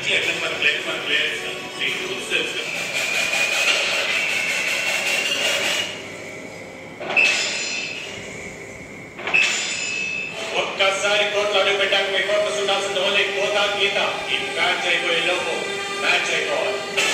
నుంచి ఎట్లా మన ప్లేయర్స్ రూల్స్ తెలుసు. ఒక్కసారి కోర్టులో అడుగు పెట్టాక మీ కోర్టు చూడాల్సింది ఓన్లీ కోత గీత. ఈ మ్యాచ్ అయిపోయే లోపు మ్యాచ్ అయిపోవాలి.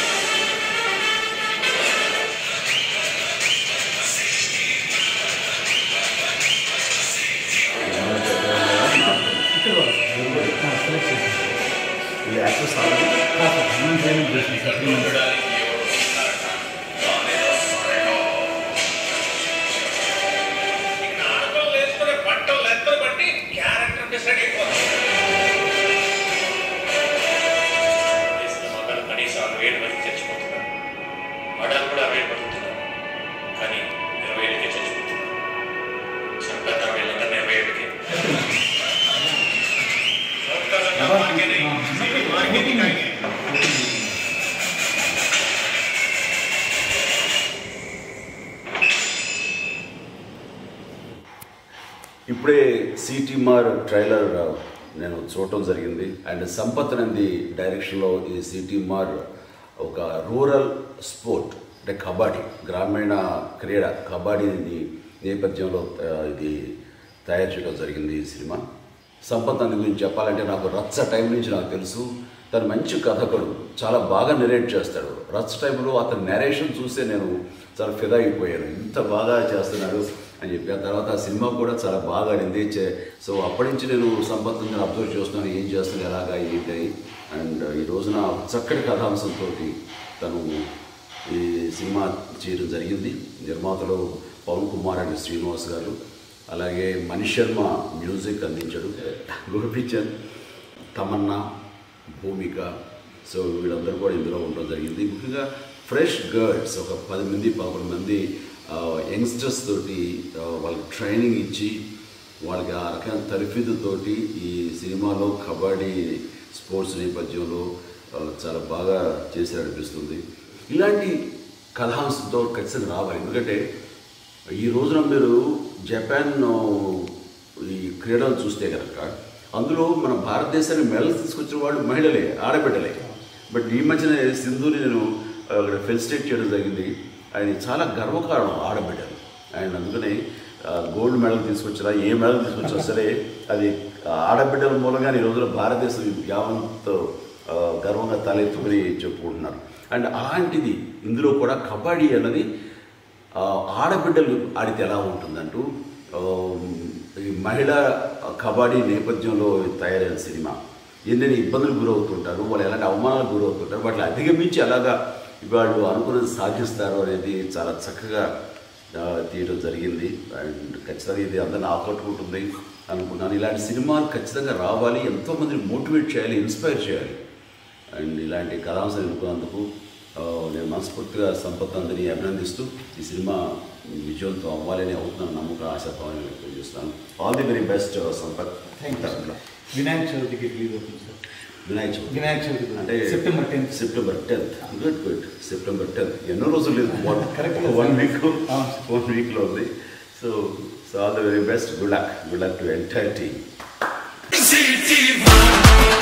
ఇప్పుడే సిటీమార్ ట్రైలర్ నేను చూడటం జరిగింది. అండ్ సంపత్ నంది డైరెక్షన్లో ఈ సిటీమార్ ఒక రూరల్ స్పోర్ట్ అంటే కబడ్డీ, గ్రామీణ క్రీడ కబడ్డీ నేపథ్యంలో ఇది తయారు చేయడం జరిగింది ఈ సినిమా. సంపత్ నంది గురించి చెప్పాలంటే నాకు రచ్చ టైం నుంచి నాకు తెలుసు. తను మంచి కథకుడు, చాలా బాగా నెరేట్ చేస్తాడు. రచ్చ టైంలో అతని నెరేషన్ చూస్తే నేను చాలా ఫిదా అయిపోయాను, ఇంత బాగా చేస్తున్నాడు అని చెప్పి. ఆ తర్వాత ఆ సినిమా కూడా చాలా బాగా ఆడింది. సో అప్పటి నుంచి నేను సంపత్ నందిని అబ్జర్వ్ చేస్తున్నాను, ఏం చేస్తున్నాను, ఎలాగా ఏంటి. అండ్ ఈ రోజున చక్కటి కథాంశంతో తను ఈ సినిమా చేయడం జరిగింది. నిర్మాతలు పవన్ కుమార్ అండ్ శ్రీనివాస్ గారు, అలాగే శర్మ మ్యూజిక్ అందించాడు. గోపిచంద్, తమన్నా, భూమిక, సో వీళ్ళందరూ కూడా ఇందులో ఉండడం జరిగింది. ముఖ్యంగా ఫ్రెష్ గర్ల్స్ ఒక 10 మంది 11 మంది యంగ్స్టర్స్ తోటి వాళ్ళకి ట్రైనింగ్ ఇచ్చి వాళ్ళకి ఆ రకమైన తరఫీదుతోటి ఈ సినిమాలో కబడ్డీ స్పోర్ట్స్ నేపథ్యంలో చాలా బాగా చేసి అనిపిస్తుంది. ఇలాంటి కథాంశంతో ఖచ్చితంగా రావాలి. ఎందుకంటే ఈ రోజున మీరు జపాన్ ఈ క్రీడలు చూస్తే కనుక అందులో మన భారతదేశానికి మెడల్స్ తీసుకొచ్చిన వాళ్ళు మహిళలే, ఆడబిడ్డలే. బట్ ఈ మధ్యన సింధుని నేను అక్కడ ఫెలిసిటేట్ చేయడం జరిగింది. ఆయన చాలా గర్వకారణం ఆడబిడ్డలు. ఆయన అందుకని గోల్డ్ మెడల్ తీసుకొచ్చినా ఏ మెడల్ తీసుకొచ్చినా సరే అది ఆడబిడ్డల మూలంగా ఈ రోజున భారతదేశం యావంత్ గర్వంగా తలెత్తుకుని చెప్పుకుంటున్నారు. అండ్ అలాంటిది ఇందులో కూడా కబడ్డీ అన్నది ఆడబిడ్డలు ఆడితే ఎలా ఉంటుందంటూ ఈ మహిళా కబడ్డీ నేపథ్యంలో తయారైన సినిమా. ఎన్నెన్ని ఇబ్బందులు గురవుతుంటారు, వాళ్ళు ఎలాంటి అవమానాలకు గురవుతుంటారు, వాటిని అధిగమించి ఎలాగా వాళ్ళు అనుకున్నది సాధిస్తారు అనేది చాలా చక్కగా తీయడం జరిగింది. అండ్ ఖచ్చితంగా ఇది అందరిని ఆకట్టుకుంటుంది అనుకుంటున్నాను. ఇలాంటి సినిమాలు ఖచ్చితంగా రావాలి, ఎంతోమందిని మోటివేట్ చేయాలి, ఇన్స్పైర్ చేయాలి. అండ్ ఇలాంటి కథాంశాలు ఎన్నుకున్నందుకు నేను మనస్ఫూర్తిగా సంపత్ నందిని అభినందిస్తూ ఈ సినిమా విజయంతో అవ్వాలని అవుతున్నాను నమ్మకం, ఆశాభావాన్ని వ్యక్తం చేస్తాను. All the very best Sampath. Thank you. వినాయక చవితికి రిలీజ్ అవుతుంది సార్. వినాయక చవితి అంటే September 10th. Good. September 10th. ఎన్నో రోజులు లేదు, వన్ వీక్లో ఉంది. So all the very best. Good luck to entire team.